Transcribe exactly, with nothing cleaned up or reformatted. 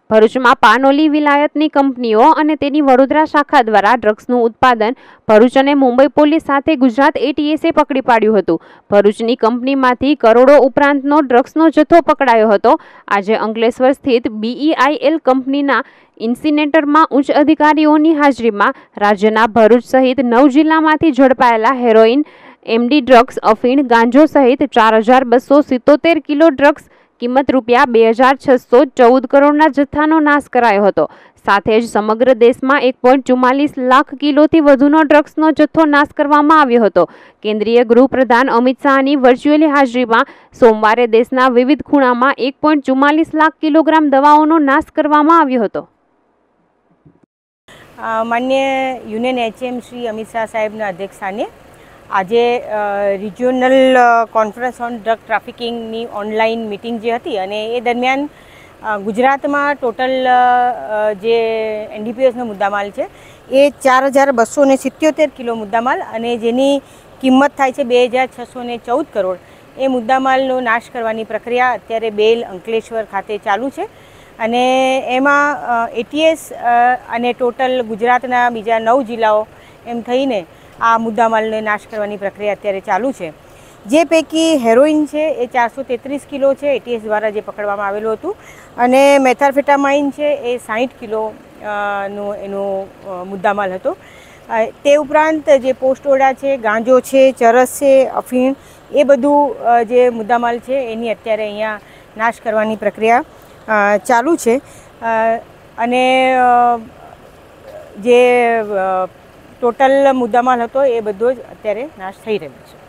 ભરૂચમાં પાનોલી વિલાયતની કંપનીઓ અને તેની વડોદરા શાખા દ્વારા ડ્રગ્સનું ઉત્પાદન ભરૂચ અને મુંબઈ પોલીસ સાથે ગુજરાત એટીએસે પકડી પાડ્યું હતું. ભરૂચની કંપનીમાંથી કરોડો ઉપરાંતનો ડ્રગ્સનો જથ્થો પકડાયો હતો. આજે અંકલેશ્વર સ્થિત બીઈઆઈએલ કંપનીના ઇન્સિનેટરમાં ઉચ્ચ અધિકારીઓની હાજરીમાં રાજ્યના ભરૂચ સહિત નવ જિલ્લામાંથી ઝડપાયેલા હેરોઇન, એમડી ડ્રગ્સ, અફીણ, ગાંજો સહિત ચાર હજાર બસો સિત્તોતેર કિલો ડ્રગ્સ કિંમત રૂપિયા બે હજાર છસો ચૌદ કરોડના જથ્થાનો નાશ કરાયો હતો. સાથે જ સમગ્ર દેશમાં એક પોઈન્ટ ચુમ્માલીસ લાખ કિલોથી વધુનો ડ્રગ્સનો જથ્થો નાશ કરવામાં આવ્યો હતો. કેન્દ્રીય ગૃહપ્રધાન અમિત શાહની વર્ચ્યુઅલી હાજરીમાં સોમવારે દેશના વિવિધ ખૂણામાં એક પોઈન્ટ ચુમ્માલીસ લાખ કિલોગ્રામ દવાઓનો નાશ કરવામાં આવ્યો હતો. માન્ય યુનિયન એચએમ શ્રી અમિત શાહ સાહેબના અધ્યક્ષસ્થાને આજે રિજિયોનલ કોન્ફરન્સ ઓન ડ્રગ ટ્રાફિકિંગની ઓનલાઈન મિટિંગ જે હતી અને એ દરમિયાન ગુજરાતમાં ટોટલ જે એનડીપીએસનો મુદ્દામાલ છે એ ચાર હજાર બસો ને સિત્યોતેર કિલો મુદ્દામાલ અને જેની કિંમત થાય છે બે હજાર છસો ને ચૌદ કરોડ એ મુદ્દામાલનો નાશ કરવાની પ્રક્રિયા અત્યારે બેલ અંકલેશ્વર ખાતે ચાલુ છે. અને એમાં એટીએસ અને ટોટલ ગુજરાતના બીજા નવ જિલ્લાઓ એમ થઈને આ મુદ્દામાલને નાશ કરવાની પ્રક્રિયા અત્યારે ચાલુ છે. જે પૈકી હેરોઇન છે એ ચારસો તેત્રીસ કિલો છે એટીએસ દ્વારા જે પકડવામાં આવેલું હતું અને મેથામ્ફેટામાઇન છે એ સાઠ કિલો નો એનો મુદ્દામાલ હતો. તે ઉપરાંત જે પોસ્ટોડા છે, ગાંજો છે, ચરસ છે, અફીણ એ બધું જે મુદ્દામાલ છે એની અત્યારે અહીંયા નાશ કરવાની પ્રક્રિયા ચાલુ છે. અને જે ટોટલ મુદ્દામાલ હતો એ બધો જ અત્યારે નાશ થઈ રહ્યો છે.